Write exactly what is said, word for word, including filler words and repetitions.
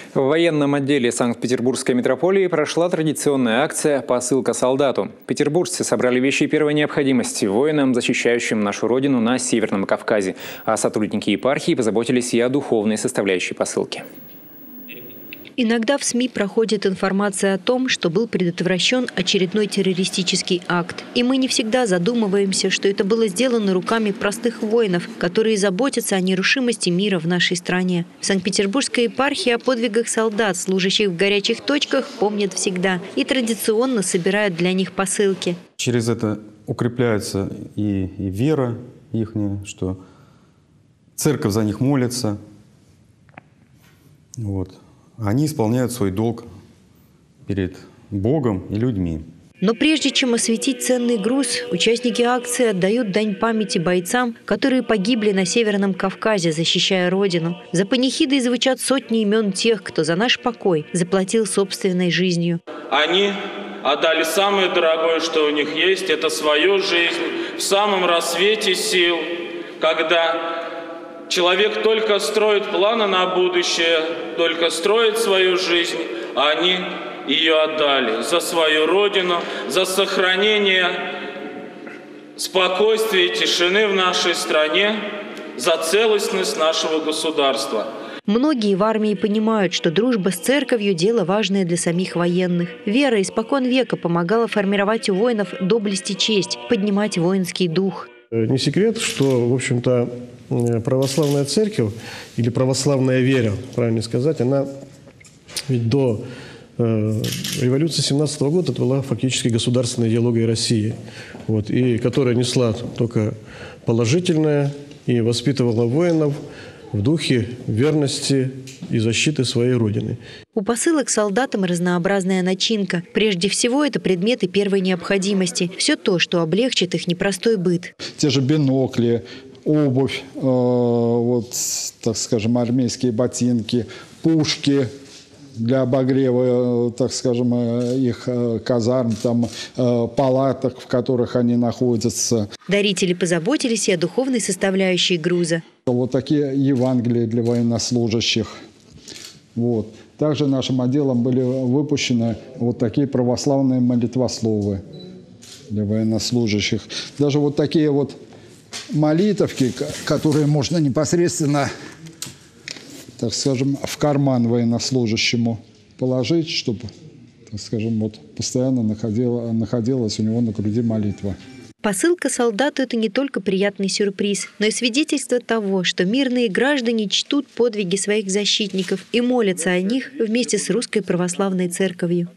В военном отделе Санкт-Петербургской метрополии прошла традиционная акция «Посылка солдату». Петербуржцы собрали вещи первой необходимости воинам, защищающим нашу родину на Северном Кавказе. А сотрудники епархии позаботились и о духовной составляющей посылки. Иногда в СМИ проходит информация о том, что был предотвращен очередной террористический акт. И мы не всегда задумываемся, что это было сделано руками простых воинов, которые заботятся о нерушимости мира в нашей стране. В Санкт-Петербургской епархии о подвигах солдат, служащих в горячих точках, помнят всегда и традиционно собирают для них посылки. Через это укрепляется и, и вера их, что церковь за них молится. Вот. Они исполняют свой долг перед Богом и людьми. Но прежде чем осветить ценный груз, участники акции отдают дань памяти бойцам, которые погибли на Северном Кавказе, защищая Родину. За панихидой звучат сотни имен тех, кто за наш покой заплатил собственной жизнью. Они отдали самое дорогое, что у них есть, это свою жизнь в самом рассвете сил, когда человек только строит планы на будущее, только строит свою жизнь, а они ее отдали за свою родину, за сохранение спокойствия и тишины в нашей стране, за целостность нашего государства. Многие в армии понимают, что дружба с церковью – дело важное для самих военных. Вера испокон века помогала формировать у воинов доблесть и честь, поднимать воинский дух. Не секрет, что, в общем-то, православная церковь или православная вера, правильно сказать, она ведь до э, революции семнадцатого года это была фактически государственной идеологией России, вот, и которая несла только положительное и воспитывала воинов в духе верности и защиты своей родины. У посылок солдатам разнообразная начинка. Прежде всего, это предметы первой необходимости. Все то, что облегчит их непростой быт. Те же бинокли, обувь, э, вот, так скажем, армейские ботинки, пушки для обогрева, так скажем, их казарм, там, палаток, в которых они находятся. Дарители позаботились и о духовной составляющей груза. Вот такие Евангелия для военнослужащих. Вот. Также нашим отделом были выпущены вот такие православные молитвословы для военнослужащих. Даже вот такие вот молитовки, которые можно непосредственно, так скажем, в карман военнослужащему положить, чтобы, так скажем, вот постоянно находила, находилась у него на груди молитва. Посылка солдату – это не только приятный сюрприз, но и свидетельство того, что мирные граждане чтут подвиги своих защитников и молятся о них вместе с Русской Православной Церковью.